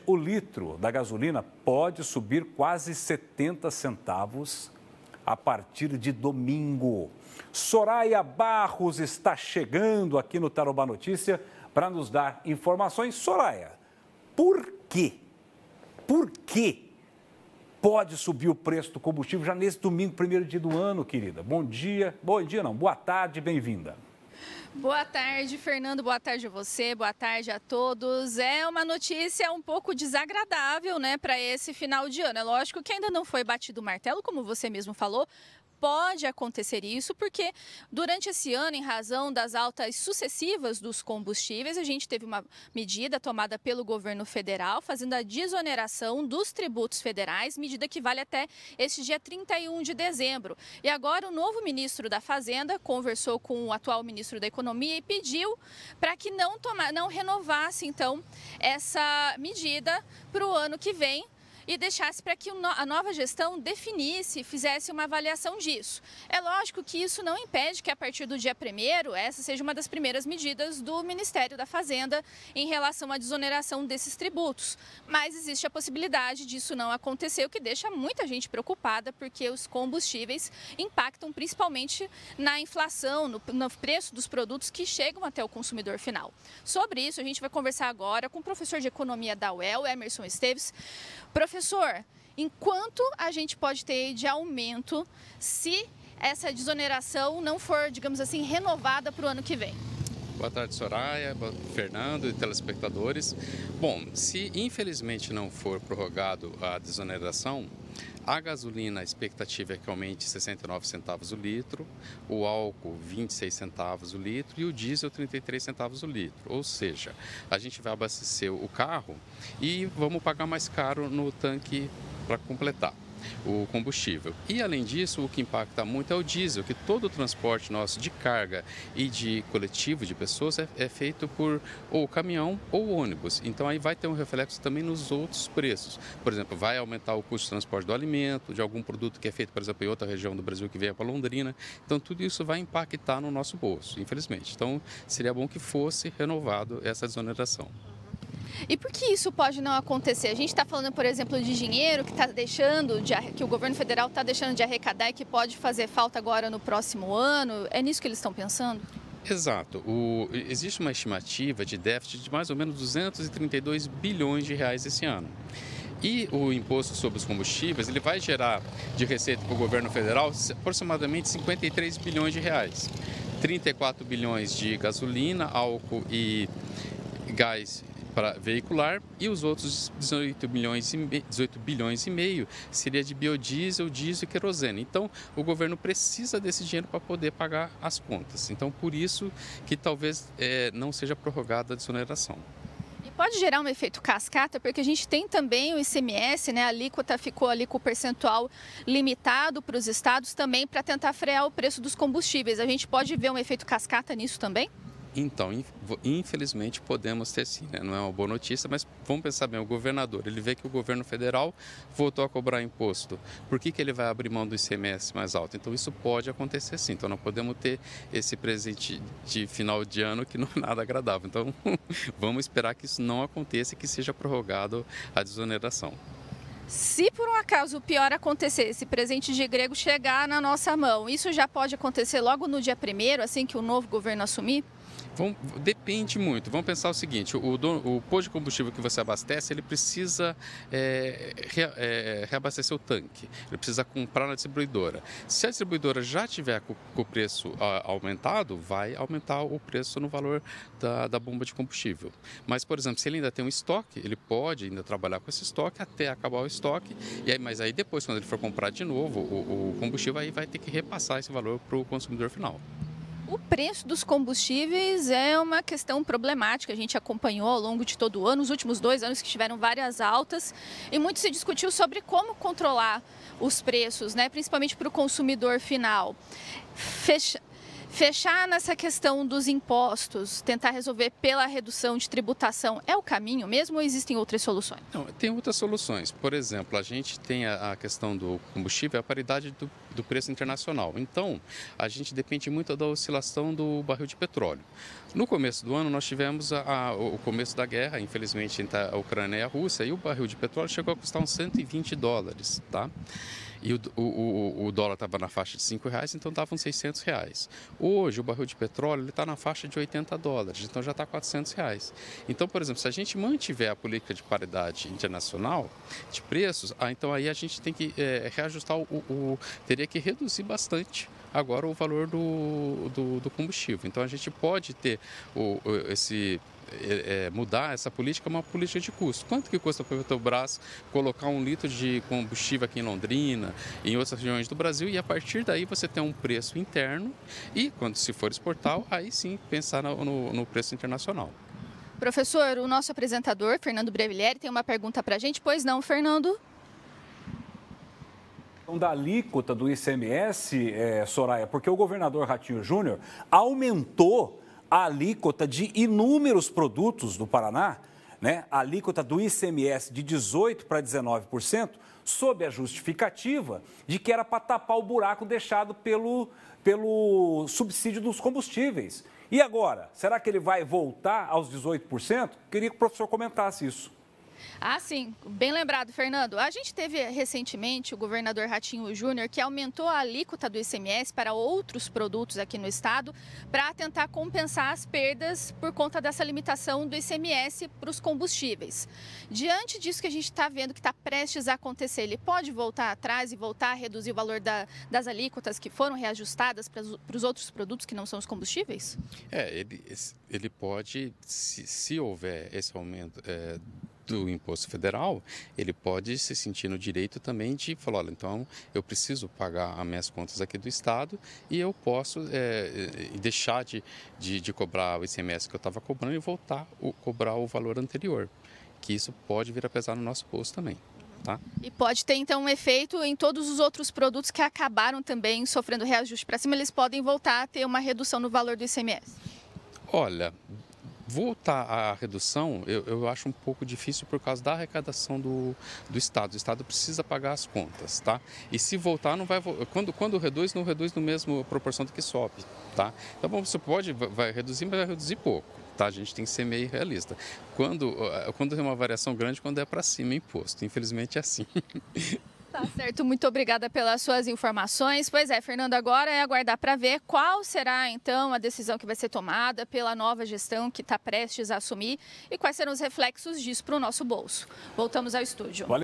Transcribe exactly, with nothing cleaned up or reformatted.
o litro da gasolina pode subir quase setenta centavos a partir de domingo. Soraya Barros está chegando aqui no Tarobá Notícia para nos dar informações. Soraya, por quê? Por quê pode subir o preço do combustível já nesse domingo, primeiro dia do ano, querida? Bom dia, bom dia não, boa tarde, bem-vinda. Boa tarde, Fernando. Boa tarde a você, boa tarde a todos. É uma notícia um pouco desagradável, né, para esse final de ano. É lógico que ainda não foi batido o martelo, como você mesmo falou. Pode acontecer isso porque durante esse ano, em razão das altas sucessivas dos combustíveis, a gente teve uma medida tomada pelo governo federal, fazendo a desoneração dos tributos federais, medida que vale até este dia trinta e um de dezembro. E agora o novo ministro da Fazenda conversou com o atual ministro da Economia e pediu para que não, toma, não renovasse, então, essa medida para o ano que vem, e deixasse para que a nova gestão definisse, fizesse uma avaliação disso. É lógico que isso não impede que a partir do dia primeiro, essa seja uma das primeiras medidas do Ministério da Fazenda em relação à desoneração desses tributos. Mas existe a possibilidade disso não acontecer, o que deixa muita gente preocupada, porque os combustíveis impactam principalmente na inflação, no, no preço dos produtos que chegam até o consumidor final. Sobre isso, a gente vai conversar agora com o professor de Economia da U E L, Emerson Esteves. Professor, em quanto a gente pode ter de aumento se essa desoneração não for, digamos assim, renovada para o ano que vem? Boa tarde, Soraya, Fernando e telespectadores. Bom, se infelizmente não for prorrogado a desoneração, a gasolina, a expectativa é que aumente sessenta e nove centavos o litro, o álcool vinte e seis centavos o litro e o diesel trinta e três centavos o litro. Ou seja, a gente vai abastecer o carro e vamos pagar mais caro no tanque para completar o combustível. E além disso, o que impacta muito é o diesel, que todo o transporte nosso de carga e de coletivo de pessoas é, é feito por ou caminhão ou ônibus. Então aí vai ter um reflexo também nos outros preços. Por exemplo, vai aumentar o custo de transporte do alimento, de algum produto que é feito, por exemplo, em outra região do Brasil que vem para Londrina. Então tudo isso vai impactar no nosso bolso, infelizmente. Então seria bom que fosse renovado essa desoneração. E por que isso pode não acontecer? A gente está falando, por exemplo, de dinheiro que, tá deixando de, que o governo federal está deixando de arrecadar e que pode fazer falta agora no próximo ano. É nisso que eles estão pensando? Exato. O, existe uma estimativa de déficit de mais ou menos duzentos e trinta e dois bilhões de reais esse ano. E o imposto sobre os combustíveis, ele vai gerar de receita para o governo federal aproximadamente cinquenta e três bilhões de reais. trinta e quatro bilhões de gasolina, álcool e gás para veicular, e os outros dezoito bilhões e meio seria de biodiesel, diesel e querosene. Então, o governo precisa desse dinheiro para poder pagar as contas. Então, por isso que talvez é, não seja prorrogada a desoneração. E pode gerar um efeito cascata, porque a gente tem também o I C M S, né? A alíquota ficou ali com o percentual limitado para os estados também para tentar frear o preço dos combustíveis. A gente pode ver um efeito cascata nisso também? Então, infelizmente, podemos ter sim, né? Não é uma boa notícia, mas vamos pensar bem, o governador, ele vê que o governo federal voltou a cobrar imposto. Por que que ele vai abrir mão do I C M S mais alto? Então, isso pode acontecer sim. Então, não podemos ter esse presente de final de ano que não é nada agradável. Então, vamos esperar que isso não aconteça e que seja prorrogado a desoneração. Se por um acaso o pior acontecer, esse presente de grego chegar na nossa mão, isso já pode acontecer logo no dia primeiro, assim que o novo governo assumir? Vamos, depende muito. Vamos pensar o seguinte, o, dono, o posto de combustível que você abastece, ele precisa é, re, é, reabastecer o tanque, ele precisa comprar na distribuidora. Se a distribuidora já tiver com, com o preço a, aumentado, vai aumentar o preço no valor da, da bomba de combustível. Mas, por exemplo, se ele ainda tem um estoque, ele pode ainda trabalhar com esse estoque até acabar o estoque, e aí, mas aí depois, quando ele for comprar de novo o, o combustível, aí vai ter que repassar esse valor para o consumidor final. O preço dos combustíveis é uma questão problemática, a gente acompanhou ao longo de todo o ano, os últimos dois anos que tiveram várias altas, e muito se discutiu sobre como controlar os preços, né, principalmente para o consumidor final. Fecha... Fechar nessa questão dos impostos, tentar resolver pela redução de tributação, é o caminho mesmo ou existem outras soluções? Não, tem outras soluções. Por exemplo, a gente tem a, a questão do combustível, a paridade do, do preço internacional. Então, a gente depende muito da oscilação do barril de petróleo. No começo do ano, nós tivemos a, a, o começo da guerra, infelizmente, entre a Ucrânia e a Rússia, e o barril de petróleo chegou a custar uns cento e vinte dólares, tá? E o, o, o dólar estava na faixa de cinco reais, então estavam seiscentos reais. Hoje, o barril de petróleo está na faixa de oitenta dólares, então já está quatrocentos reais. Então, por exemplo, se a gente mantiver a política de paridade internacional de preços, ah, então aí a gente tem que é, reajustar, o, o, teria que reduzir bastante agora o valor do, do, do combustível. Então, a gente pode ter o, esse... É, mudar essa política é uma política de custo. Quanto que custa para a Petrobras colocar um litro de combustível aqui em Londrina, em outras regiões do Brasil, e a partir daí você tem um preço interno e, quando se for exportar, aí sim pensar no, no, no preço internacional. Professor, o nosso apresentador, Fernando Breviglieri, tem uma pergunta para a gente. Pois não, Fernando? Da alíquota do I C M S, é, Soraya, porque o governador Ratinho Júnior aumentou a alíquota de inúmeros produtos do Paraná, né? A alíquota do I C M S de dezoito por cento para dezenove por cento, sob a justificativa de que era para tapar o buraco deixado pelo, pelo subsídio dos combustíveis. E agora, será que ele vai voltar aos dezoito por cento? Queria que o professor comentasse isso. Ah, sim. Bem lembrado, Fernando. A gente teve recentemente o governador Ratinho Júnior que aumentou a alíquota do I C M S para outros produtos aqui no estado para tentar compensar as perdas por conta dessa limitação do I C M S para os combustíveis. Diante disso que a gente está vendo que está prestes a acontecer, ele pode voltar atrás e voltar a reduzir o valor da, das alíquotas que foram reajustadas para os outros produtos que não são os combustíveis? É, ele, ele pode, se, se houver esse aumento é, do imposto federal, ele pode se sentir no direito também de falar, olha, então eu preciso pagar as minhas contas aqui do Estado e eu posso é, deixar de, de, de cobrar o I C M S que eu estava cobrando e voltar a cobrar o valor anterior, que isso pode vir a pesar no nosso bolso também. Tá? E pode ter, então, um efeito em todos os outros produtos que acabaram também sofrendo reajuste para cima, eles podem voltar a ter uma redução no valor do I C M S? Olha, voltar à redução, eu, eu acho um pouco difícil por causa da arrecadação do, do Estado. O Estado precisa pagar as contas, tá? E se voltar, não vai quando quando reduz, não reduz no mesmo proporção do que sobe, tá? Então, bom, você pode vai reduzir, mas vai reduzir pouco, tá? A gente tem que ser meio realista. Quando quando tem uma variação grande, quando é para cima imposto. Infelizmente é assim. Tá certo, muito obrigada pelas suas informações. Pois é, Fernando, agora é aguardar para ver qual será, então, a decisão que vai ser tomada pela nova gestão que está prestes a assumir e quais serão os reflexos disso para o nosso bolso. Voltamos ao estúdio. Valeu.